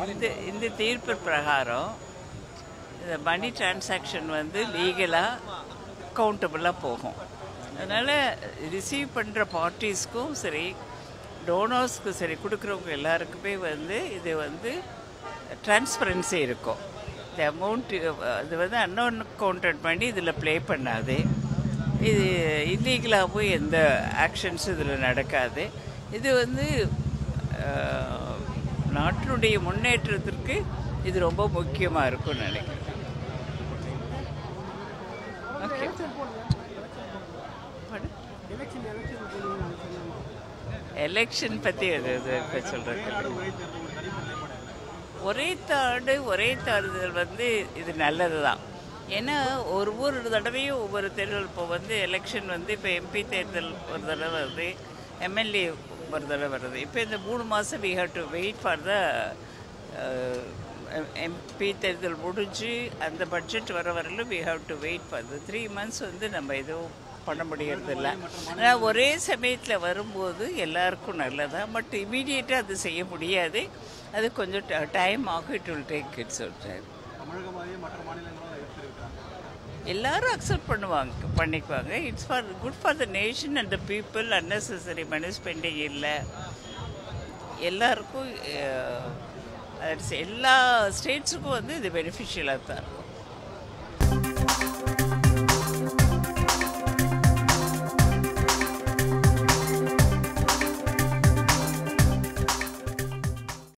இந்த தீர்ப்பு பிரகாரம் இந்த மணி டிரான்சாக்ஷன் வந்து லீகலாக கவுண்டபுளாக போகும். அதனால் ரிசீவ் பண்ணுற பார்ட்டிஸ்க்கும் சரி, டோனர்ஸ்க்கும் சரி, கொடுக்குறவங்க எல்லாருக்குமே வந்து இது வந்து டிரான்ஸ்பரன்சி இருக்கும். இந்த அமௌண்ட் அது வந்து அன்அக்கவுண்டட் பண்ணி இதில் ப்ளே பண்ணாது. இது இல்லீகலாகவும் எந்த ஆக்ஷன்ஸும் இதில் நடக்காது. இது வந்து நாட்டினுடைய முன்னேற்றத்திற்கு இது ரொம்ப முக்கியமாக இருக்கும்னு நினைக்கிறேன். ஓகே, எலெக்ஷன் பற்றி இப்போ சொல்கிறேன். ஒரே தாடுதல் வந்து இது நல்லது தான். ஏன்னா ஒவ்வொரு தடவையும் ஒவ்வொரு தேர்தல், இப்போ வந்து எலெக்ஷன் வந்து இப்போ எம்பி தேர்தல் ஒரு தடவை வருது, எம்எல்ஏ ஒரு தடவை வருது. இப்போ இந்த 3 மாதம் we have to wait for the MP தேர்தல் முடிஞ்சு அந்த பட்ஜெட் வர வரலும் we have to wait for the 3 months வந்து நம்ம எதுவும் பண்ண முடியறதில்ல. ஆனால் ஒரே சமயத்தில் வரும்போது எல்லாருக்கும் நல்லதான். பட் இமீடியட்டாக அது செய்ய முடியாது. அது கொஞ்சம் டைம் ஆகும். It will take its time. எல்லாரும் அக்செப்ட் பண்ணிக்குவாங்க. It's for good for the nation and the people. Unnecessary money spending இல்லை. எல்லாருக்கும் எல்லா ஸ்டேட்ஸுக்கும் வந்து இது பெனிஃபிஷியலாக தான் இருக்கும்.